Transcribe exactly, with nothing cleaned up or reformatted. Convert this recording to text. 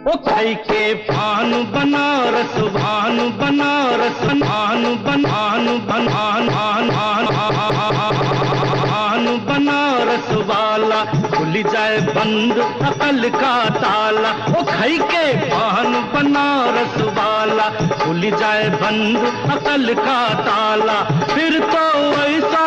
ओ खाई के पान बनारस भानु बनारस भानु भानु भानु बनारस वाला खुल जाए बंद अकल का ताला। ओ खाई के पान बनारस वाला खुल जाए बंद अकल का ताला। फिर तो ऐसा